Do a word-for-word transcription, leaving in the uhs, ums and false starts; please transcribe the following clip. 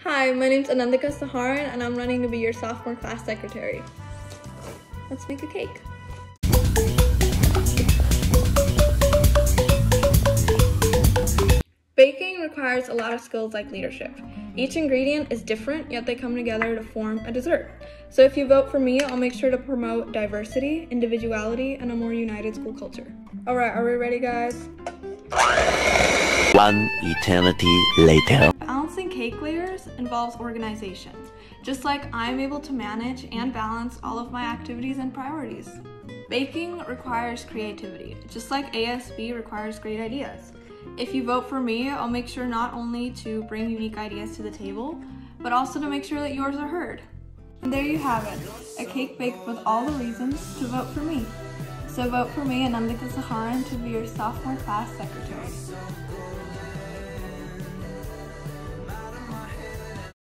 Hi, my name's Anandika Saharan and I'm running to be your sophomore class secretary. Let's make a cake. Baking requires a lot of skills like leadership. Each ingredient is different, yet they come together to form a dessert. So if you vote for me, I'll make sure to promote diversity, individuality, and a more united school culture. All right, are we ready, guys? One eternity later. Balancing cake layers involves organization, just like I'm able to manage and balance all of my activities and priorities. Baking requires creativity, just like A S B requires great ideas. If you vote for me, I'll make sure not only to bring unique ideas to the table, but also to make sure that yours are heard. And there you have it, a cake baked with all the reasons to vote for me. So vote for me, Anandika Saharan, to be your sophomore class secretary.